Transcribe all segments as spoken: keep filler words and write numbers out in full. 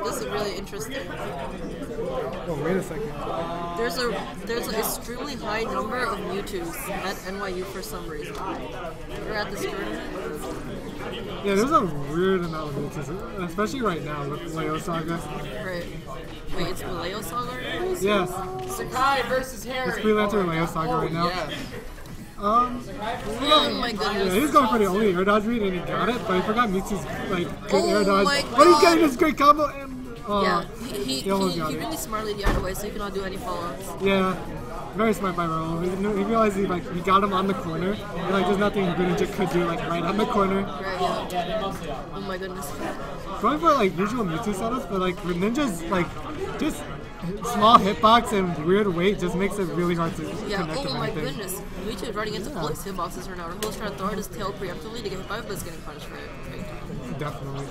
this is really interesting. Oh, wait a second. There's a there's an extremely high number of Mewtwo's at N Y U for some reason. We're at this tournament. Yeah, there's a weird amount of Mewtwo's, especially right now with Leo Saga. Right. Wait, it's the Leo Saga right now? Yes. Sakai versus Harry. It's Freelancer Leo Saga right now. Yeah. Um, Oh my goodness. yeah, he's going for the only air dodge read and he got it, but he forgot Mewtwo's like good Oh air dodge. my But he's God. getting this great combo and uh, Yeah, he, he, he he, almost he, got it. really smartly D I'd away so he cannot do any follow-ups. Yeah, very smart by Raul. He, knew, he realized he like he got him on the corner. And, like there's nothing Greninja could do like right on the corner. Right, yeah. Oh my goodness. Going for like usual Mewtwo setups, but like Greninja's like just small hitbox and weird weight just makes it really hard to Yeah, connect oh with my anything. goodness. Mewtwo is running into Yeah. police hitboxes right now. Rahul's trying to throw out his tail preemptively to get hit by it, but it's getting punished for it. Right. Definitely.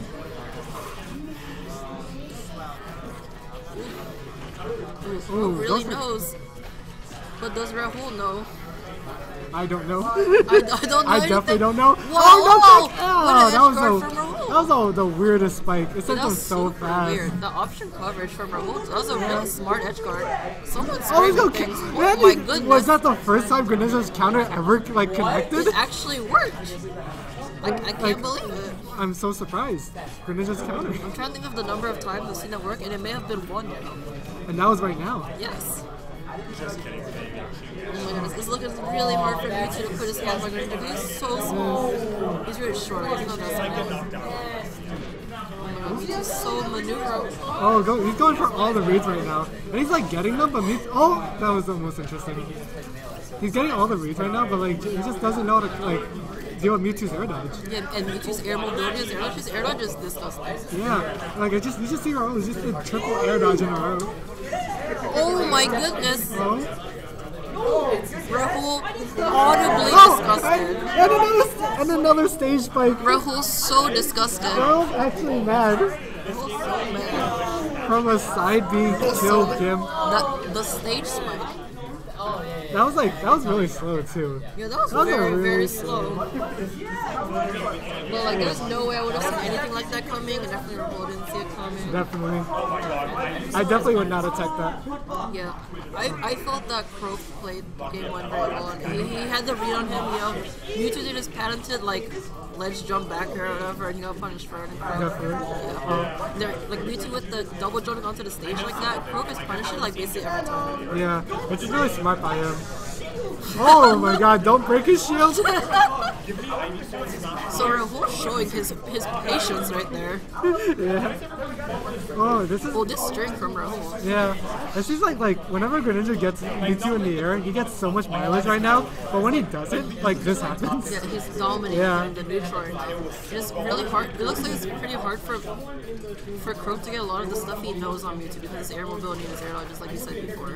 Ooh, Ooh, Rahul really those are- knows. But does Rahul know? I don't know. I, I don't know I anything. definitely don't know. Whoa, Oh, no, whoa, check! what Oh, an that was edge guard the from Rahul. that was the, the weirdest spike. It sent That him was so super fast. weird. The option coverage from Rahul, that was a really smart edge guard. Someone's Oh, he's screaming okay. things. Oh Man, my he- goodness. Was that the first time Greninja's counter ever like connected? It actually worked. Like, I can't Like- believe it. I'm so surprised. Greninja's counter. I'm trying to think of the number of times I've seen that work, and it may have been one now. And that was right now. Yes. Oh my goodness, it's looking really hard for Mewtwo to put his hands on Greninja. He's so small. He's really short. He's not that small. Oh my god, Mewtwo's so maneuverable. Oh, go, he's going for all the reads right now. And he's like getting them, but Mewtwo, oh, that was the most interesting. He's getting all the reads right now, but like he just doesn't know how to like deal with Mewtwo's air dodge. Yeah, and Mewtwo's air mobility, his air dodge, his air dodge is disgusting. Yeah, like I just you just see Raul, it's just a triple air dodge in a row. Oh my goodness. Oh, Rahul audibly oh disgusted. and, and another and another stage spike. Rahul's so disgusted. Raul's actually mad. Rahul's so mad. From a side B killed him. The, the stage spike. That was like that was really slow too. Yeah, that was, That was a very, really very slow- slow. But like, there's no way I would have seen anything like that coming, and definitely Rahul didn't see it coming. Definitely. I definitely would not attack that. Yeah, I, I felt that Croak played game one very well. And he, he had the read on him, you know. Mewtwo did his patented like ledge jump back or whatever, and he got punished for it. And Croak, Definitely. yeah. They're, like Mewtwo with the double jumping onto the stage like that, Croak is punishing like basically every time. Yeah, which is really smart by him. Oh my god, don't break his shield! So Rahul's showing his his patience right there. Yeah. Oh, this is Oh, this string from Rahul. yeah. This is like like whenever Greninja gets Mewtwo in the air, he gets so much mileage right now. But when he doesn't, like this happens. Yeah, he's dominating Yeah. in the neutral right now. It's really hard. It looks like it's pretty hard for for Croak to get a lot of the stuff he knows on Mewtwo because his air mobility and his air dodge, just like you said before.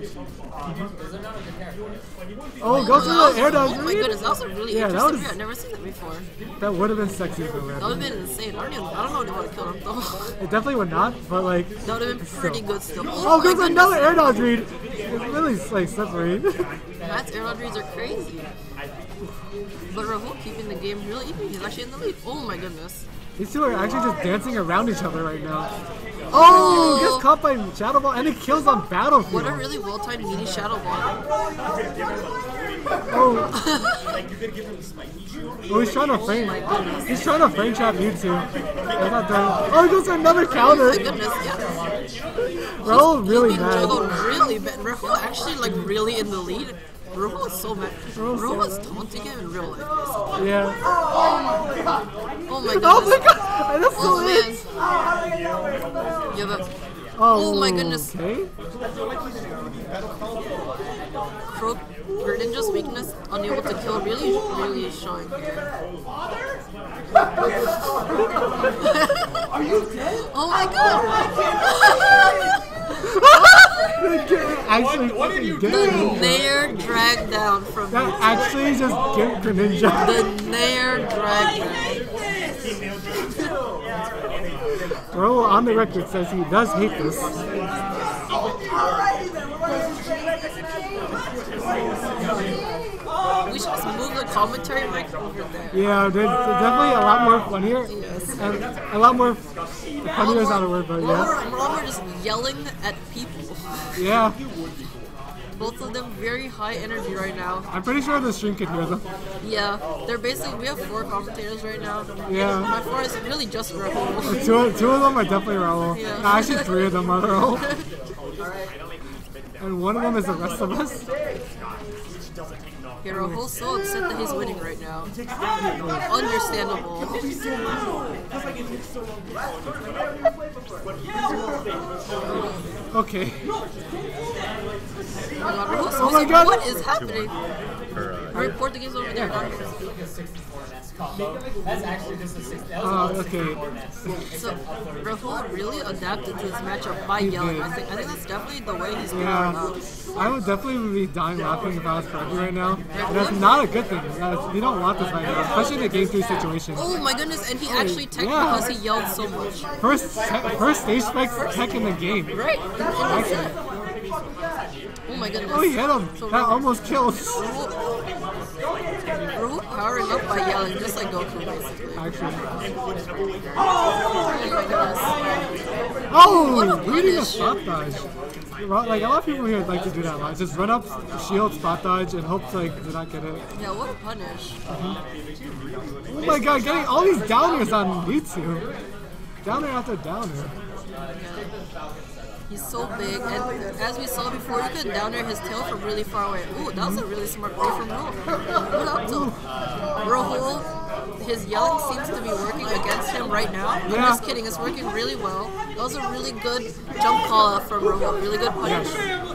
Oh, go through That was- the air dodge Oh my read. goodness, that was a really Yeah, that interesting was- read. I've never seen that before. That would have been sexy if it would That have would been. have been insane. I don't, even, I don't know if they would have killed him though. It definitely would not, but like. That would have been pretty good still. Oh, Oh, my there's goodness. another air dodge read. It's really like slippery. Matt's air dodge reads are crazy. But Rahul keeping the game really even. He's actually in the lead. Oh my goodness. These two are actually just dancing around each other right now. Oh, gets caught by Shadow Ball and it kills on Battlefield. What a really well-timed meaty shadow ball. Oh. Oh, he's trying to frame. He's trying to frame trap Mewtwo. I'm not done. Oh, he goes for another counter. Oh my goodness, yes. Raul really He's being mad. juggled really bad. Rahul actually like really in the lead. Rahul is so mad. Rahul's so Rahul is taunting him in real life. Basically. Yeah. Oh my goodness. Oh my god! That's so Oh man. it. Yeah, but Oh, oh my goodness. Okay. Croak, Greninja's weakness, unable to kill, really, really is showing here. Oh my god! Actually, what did you get The Greninja. Nair drag down from That Mewtwo. actually just get Greninja. The Nair drag down. Raul on the record says he does hate this. We should just move the commentary mic over there. Yeah, they're, they're definitely a lot more funnier. Yes. And a lot more. Funnier is not a word, but More, yeah. more just yelling at people. Yeah. Both of them very high energy right now. I'm pretty sure the stream can hear them. Yeah, they're basically, we have four commentators right now. Yeah. My four is really just Rahul. Two, two of them are definitely Raul. Yeah. Nah, actually, three of them are Raul. And one of them is the rest of us. Yeah, Rahul's so upset that he's winning right now. Understandable. Okay. Oh my god, Rahul's Oh my losing. God. What is happening? Report the game's over there. That's actually just a six. That was Uh, a okay. So, Rahul really adapted to this matchup by yelling. I think I think that's definitely the way he's playing right now. Yeah. I would definitely be dying laughing if I was Croak right now. And that's not a good thing. That's, you don't want this right now, especially in a game three situation. Oh my goodness, and he actually teched Yeah. because he yelled so much. First, te- first stage spikes tech in the game. Right? In the set. Oh my goodness. Oh, he hit him. So That Rahul- almost kills. Rahul, Rahul powering up by yelling, just like Goku, basically. Actually. Oh my goodness. Oh, What a reading a punish. spot dodge. Like a lot of people here like to do that a lot. Just run up, shield, spot dodge, and hope like they not get it. Yeah, what a punish. Oh my god, getting all these downers on Mewtwo. Downer after downer. He's so big, and as we saw before, you could downer his tail from really far away. Ooh, that was a really smart play from Rahul. Good up tilt. Rahul, his yelling seems to be working against him right now. I'm Yeah. just kidding, it's working really well. That was a really good jump call out from Rahul, really good punish.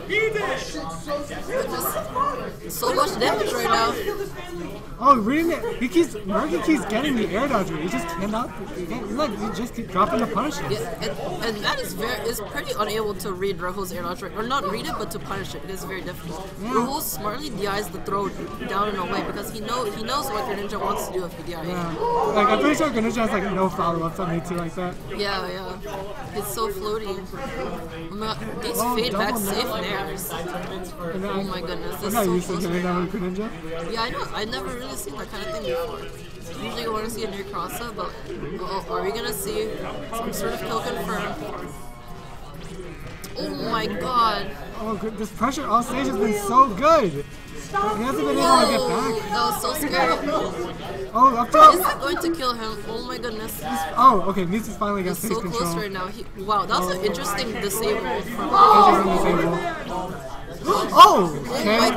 Just so much damage right now. Oh, reading it. He keeps, Merkin keeps getting the air dodge. He just cannot. He can't, he's like, he just keep dropping the punishes. Yeah, and, and that is very is pretty unable to read Rahul's air dodge, right? Or not read it, but to punish it. It is very difficult. Yeah. Rahul smartly D Is the throw down and away because he know he knows what Greninja wants to do if he D Is. Yeah. Like, I'm pretty sure Greninja has like no follow-ups on Mewtwo like that. Yeah, yeah. It's so floaty. Oh my God, these Oh, fade back double safe nair. nairs. And Oh my goodness, I'm this not is used so to close. doing that with Greninja. Yeah, I know. I never really seen that kind of thing before. Usually you want to see a near cross up, but uh-oh, are we gonna see some sort of kill confirmed? Oh my god. Oh, good. This pressure on stage has been so good. He hasn't been able to get Whoa, back. that was so scary. Oh, up Is top. it going to kill him? Oh my goodness. Oh, okay. Mewtwo's finally got He's stage so control. close right now. He, wow, that was an interesting disable from Edges Oh on the table. Oh, okay. my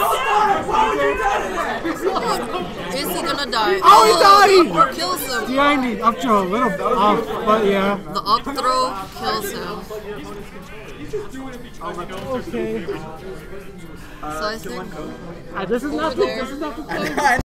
goodness. Is he gonna die? Oh, he died! He kills him. Behind the up throw, a little off, but yeah. The up throw kills him. Okay. So I think Uh, this is not over the, there. this is not the